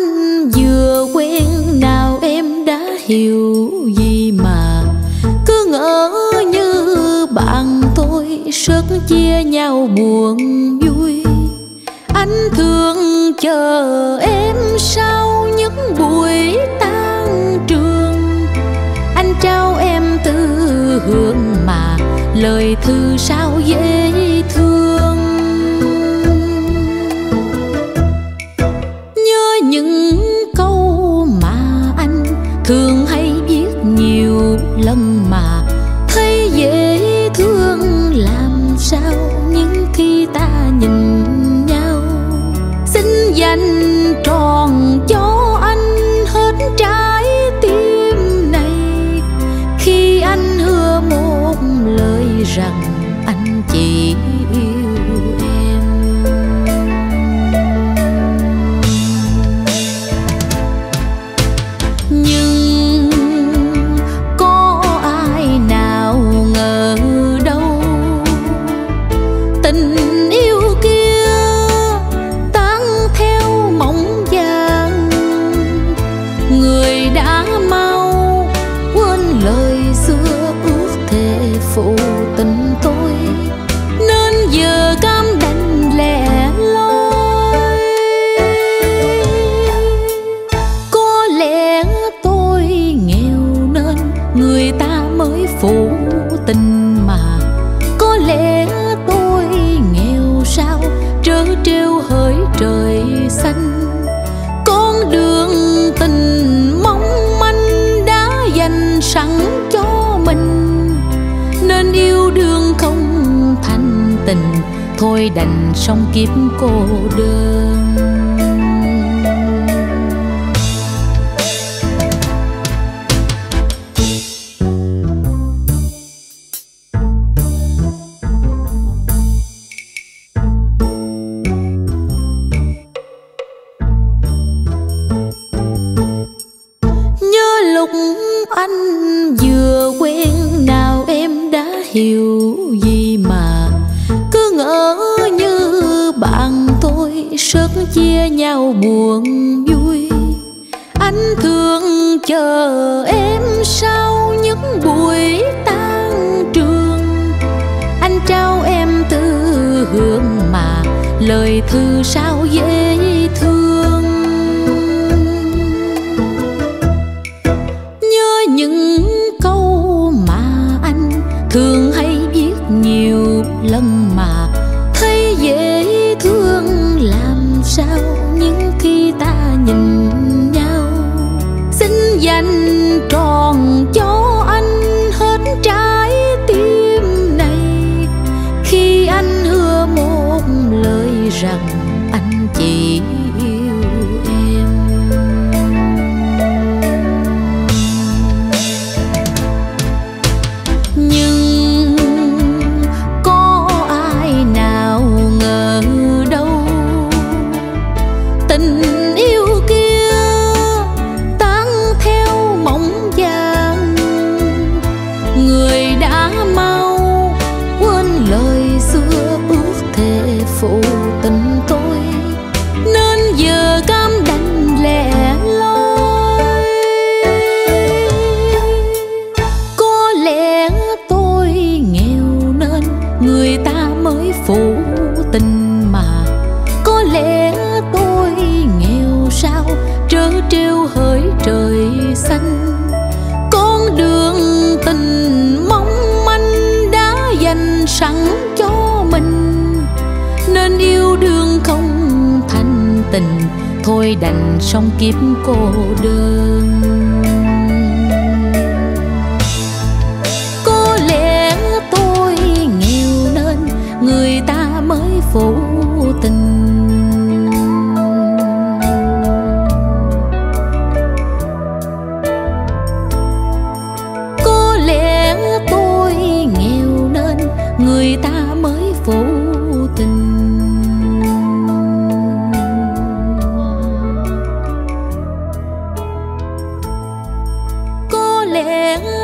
anh vừa quen nào em đã hiểu gì mà cứ ngỡ như bạn tôi rất chia nhau buồn vui. Anh thường chờ em sau những buổi tan trường, anh trao em từ hương mà lời thư sao dễ thương. Nhớ những câu mà anh thường hay viết nhiều lần mà thấy dễ thương làm sao những khi ta nhìn nhau. Xin dành tròn cho anh hết trái tim này khi anh hứa một lời rằng anh chỉ yêu em. Nhưng có ai nào ngờ đâu tình yêu kia tan theo mộng vàng. Người đã mau quên lời xưa ước thề phụ tình tôi, nên giờ cam đành lẻ loi. Có lẽ tôi nghèo nên người ta mới phụ tình mà, có lẽ tôi nghèo sao trớ trêu hỡi trời xanh. Con đường tình mong manh đã dành sẵn cho mình, nên yêu đương không thành tình thôi đành sống kiếp cô đơn. Lúc anh vừa quen nào em đã hiểu gì mà cứ ngỡ như bạn tôi rất chia nhau buồn vui. Anh thường chờ em sau những buổi tan trường, anh trao em từ hương mà lời thư sao dễ thương. Những câu mà anh thường hay viết nhiều lần mà thấy dễ thương làm sao những khi ta nhìn nhau. Xin dành tròn cho anh hết trái tim này khi anh hứa một lời rằng anh chỉ yêu em. Nhưng có ai nào ngờ đâu tình yêu kia tan theo mộng vàng. Người đã mau quên lời xưa ước thề phụ tình tôi, nên giờ cam đành lẻ loi. Có lẽ tôi nghèo nên người ta mới phụ tình mà, có lẽ tôi nghèo sao trớ trêu hỡi trời xanh. Con đường tình mong manh đã dành sẵn cho mình, nên yêu đương không thành tình thôi đành sống kiếp cô đơn. Có lẽ tôi nghèo nên người ta mới phụ tình. Có lẽ tôi nghèo nên người ta mới phụ tình. Có lẽ